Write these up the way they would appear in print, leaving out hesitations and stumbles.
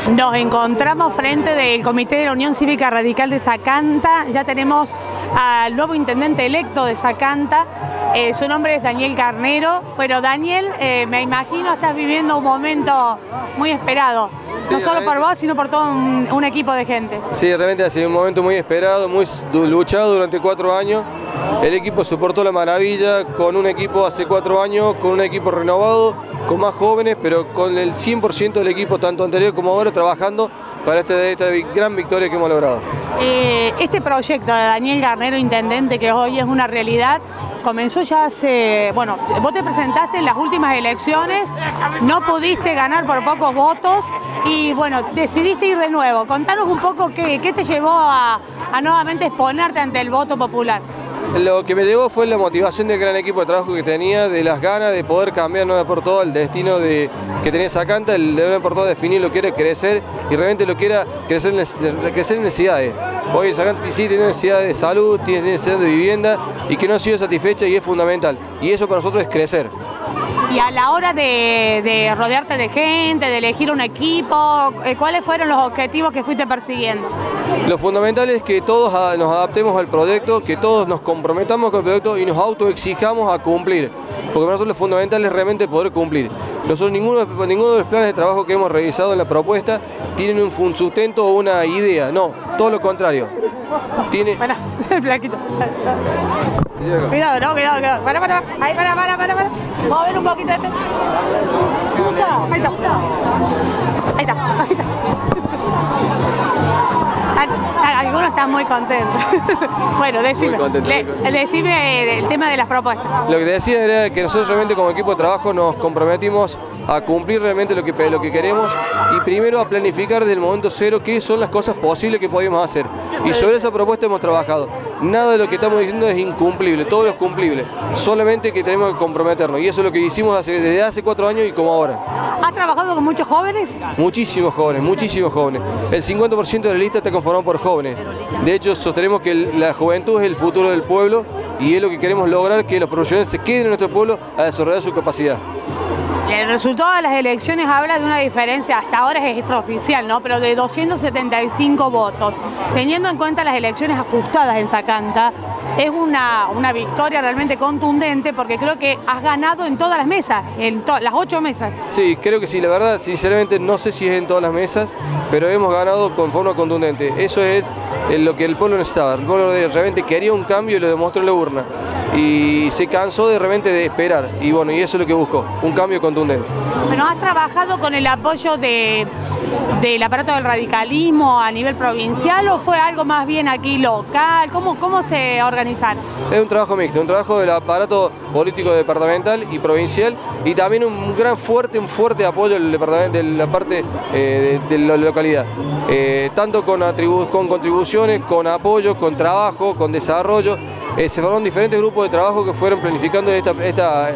Nos encontramos frente del Comité de la Unión Cívica Radical de Sacanta. Ya tenemos al nuevo intendente electo de Sacanta. Su nombre es Daniel Carnero. Bueno, Daniel, me imagino estás viviendo un momento muy esperado. Sí, no solo por vos, sino por todo un equipo de gente. Sí, realmente ha sido un momento muy esperado, muy luchado durante 4 años. El equipo soportó la maravilla con un equipo hace 4 años, con un equipo renovado, con más jóvenes, pero con el 100% del equipo, tanto anterior como ahora, trabajando para esta gran victoria que hemos logrado. Este proyecto de Daniel Carnero, intendente, que hoy es una realidad, comenzó ya hace... Bueno, vos te presentaste en las últimas elecciones, no pudiste ganar por pocos votos y bueno, decidiste ir de nuevo. Contanos un poco qué te llevó a nuevamente exponerte ante el voto popular. Lo que me llevó fue la motivación del gran equipo de trabajo que tenía, de las ganas de poder cambiar no por todo el destino que tenía Sacanta, el de no por todo definir lo que era crecer y realmente lo que era crecer en necesidades. Hoy Sacanta sí tiene necesidad de salud, tiene necesidad de vivienda y que no ha sido satisfecha y es fundamental. Y eso para nosotros es crecer. Y a la hora de rodearte de gente, de elegir un equipo, ¿cuáles fueron los objetivos que fuiste persiguiendo? Lo fundamental es que todos nos adaptemos al proyecto, que todos nos comprometamos con el proyecto y nos autoexijamos a cumplir. Porque para nosotros lo fundamental es realmente poder cumplir. Nosotros ninguno de los planes de trabajo que hemos revisado en la propuesta tienen un sustento o una idea, no, todo lo contrario. Pará, el flaquito. Cuidado, no, cuidado. Para. Ahí, para. Vamos a ver un poquito este. Ahí está. Algunos están muy contentos. Bueno, decime el tema de las propuestas. Lo que te decía era que nosotros realmente como equipo de trabajo nos comprometimos a cumplir realmente lo que queremos y primero a planificar desde el momento cero qué son las cosas posibles que podemos hacer. Y sobre esa propuesta hemos trabajado. Nada de lo que estamos diciendo es incumplible, todo es cumplible. Solamente que tenemos que comprometernos y eso es lo que hicimos desde hace 4 años y como ahora. ¿Has trabajado con muchos jóvenes? Muchísimos jóvenes. El 50% de la lista está conformado por jóvenes. De hecho, sostenemos que la juventud es el futuro del pueblo y es lo que queremos lograr, que los profesionales se queden en nuestro pueblo a desarrollar su capacidad. El resultado de las elecciones habla de una diferencia, hasta ahora es extraoficial, ¿no? Pero de 275 votos. Teniendo en cuenta las elecciones ajustadas en Sacanta, es una victoria realmente contundente porque creo que has ganado en todas las mesas, en las 8 mesas. Sí, creo que sí, la verdad, sinceramente no sé si es en todas las mesas, pero hemos ganado con forma contundente. Eso es lo que el pueblo necesitaba. El pueblo realmente quería un cambio y lo demostró en la urna. Y se cansó de realmente esperar y bueno, y eso es lo que buscó, un cambio contundente. Bueno, ¿has trabajado con el apoyo del aparato del radicalismo a nivel provincial o fue algo más bien aquí local? ¿Cómo se organizaron? Es un trabajo mixto, un trabajo del aparato político departamental y provincial y también un fuerte apoyo de la parte de la localidad. Tanto con contribuciones, con apoyo, con trabajo, con desarrollo. Se formaron diferentes grupos de trabajo que fueron planificando esta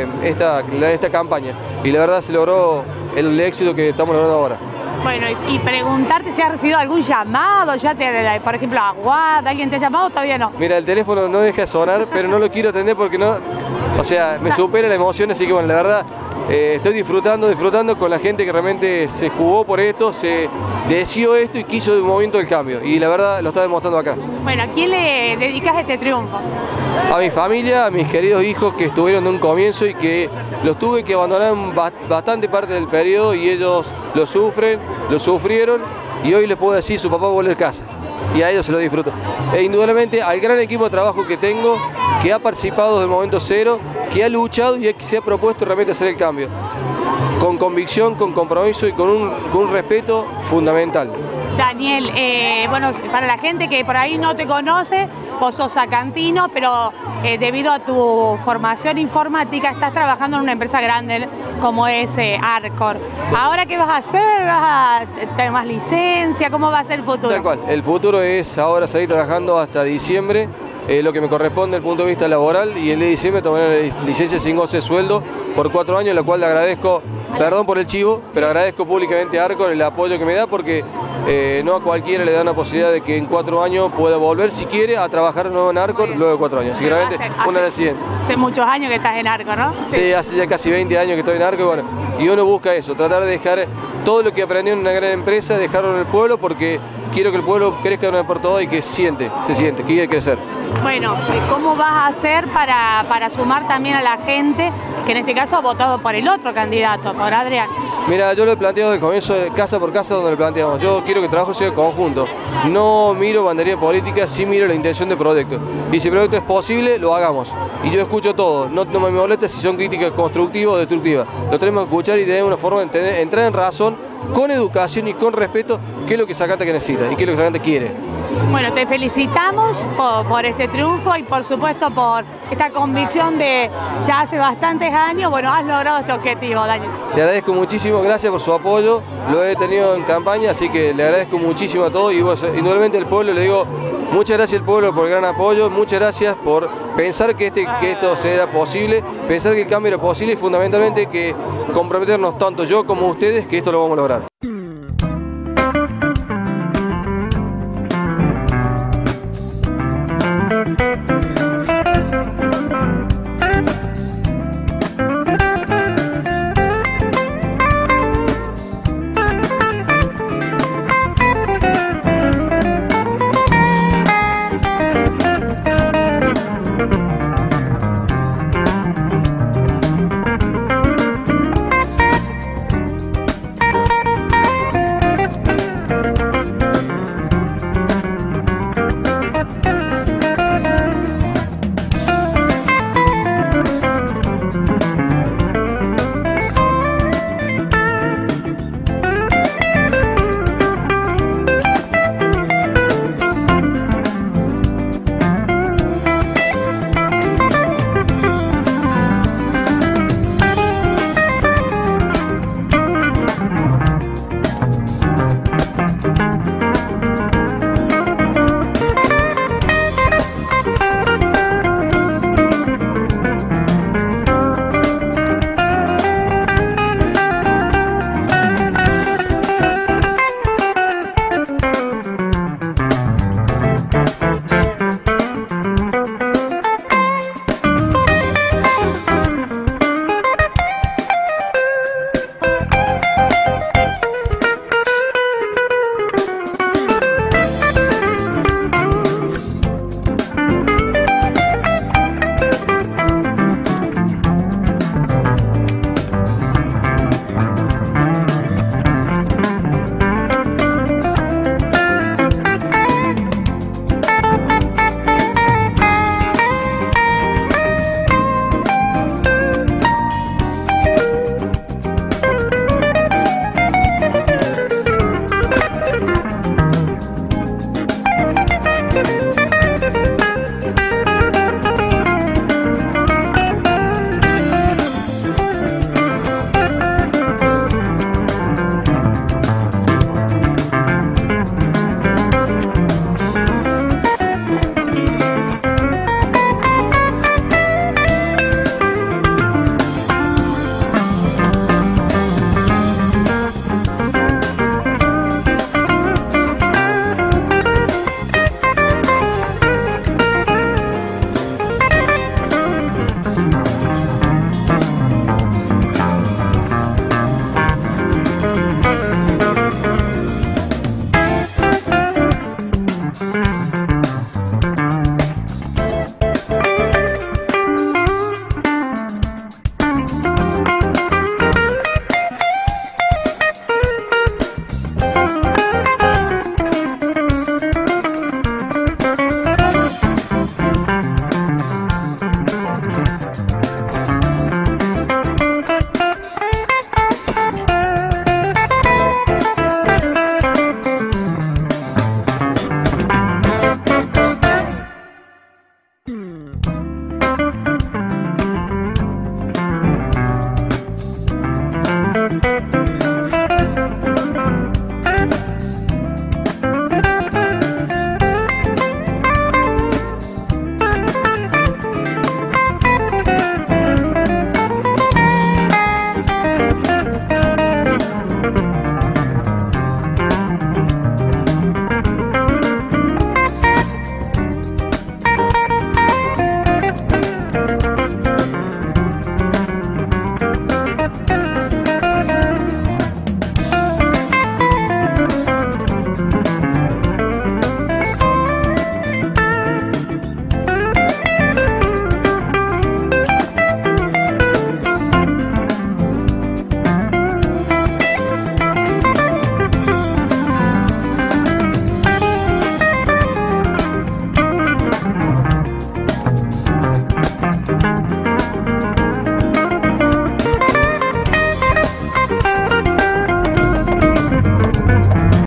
campaña y la verdad se logró el éxito que estamos logrando ahora. Bueno, y preguntarte si has recibido algún llamado, por ejemplo, a Guad, ¿alguien te ha llamado o todavía no? Mira, el teléfono no deja de sonar, pero no lo quiero atender porque no, o sea, me supera la emoción, así que bueno, la verdad, estoy disfrutando con la gente que realmente se jugó por esto, se deseó esto y quiso de un momento del cambio, y la verdad lo está demostrando acá. Bueno, ¿a quién le dedicas este triunfo? A mi familia, a mis queridos hijos que estuvieron de un comienzo y que los tuve que abandonar en bastante parte del periodo y ellos lo sufrieron y hoy les puedo decir su papá vuelve a casa y a ellos se lo disfruto. E indudablemente al gran equipo de trabajo que tengo, que ha participado desde el momento cero, que ha luchado y que se ha propuesto realmente hacer el cambio. Con convicción, con compromiso y con un respeto fundamental. Daniel, bueno, para la gente que por ahí no te conoce, vos sos sacantino, pero debido a tu formación informática estás trabajando en una empresa grande como es Arcor. ¿Ahora qué vas a hacer? ¿Vas a tener más licencia? ¿Cómo va a ser el futuro? Tal cual, el futuro es ahora seguir trabajando hasta diciembre, lo que me corresponde desde el punto de vista laboral y el de diciembre tomar la licencia sin goce de sueldo por 4 años, la cual le agradezco, perdón por el chivo, pero agradezco públicamente a Arcor el apoyo que me da porque no a cualquiera le da una posibilidad de que en 4 años pueda volver si quiere a trabajar de nuevo en Arcor luego de 4 años. Así que realmente un agradecimiento. Hace muchos años que estás en Arcor, ¿no? Sí, hace ya casi 20 años que estoy en Arcor y bueno, y uno busca eso, tratar de dejar todo lo que aprendieron en una gran empresa, dejarlo en el pueblo, porque quiero que el pueblo crezca de una vez por todas y que se siente, que quiere crecer. Bueno, ¿cómo vas a hacer para sumar también a la gente que en este caso ha votado por el otro candidato, por Adrián? Mira, yo lo he planteado de comienzo, casa por casa, donde lo planteamos. Yo quiero que el trabajo sea conjunto. No miro bandería política, sí miro la intención del proyecto. Y si el proyecto es posible, lo hagamos. Y yo escucho todo. No me molesta si son críticas constructivas o destructivas. Lo tenemos que escuchar y tener una forma de entrar en razón, con educación y con respeto, qué es lo que Sagasta necesita y qué es lo que Sagasta quiere. Bueno, te felicitamos por este triunfo y por supuesto por esta convicción de ya hace bastantes años, bueno, has logrado este objetivo, Daniel. Te agradezco muchísimo, gracias por su apoyo, lo he tenido en campaña, así que le agradezco muchísimo a todos y vos, indudablemente al pueblo le digo muchas gracias al pueblo por el gran apoyo, muchas gracias por pensar que esto será posible, pensar que el cambio era posible y fundamentalmente que comprometernos tanto yo como ustedes que esto lo vamos a lograr.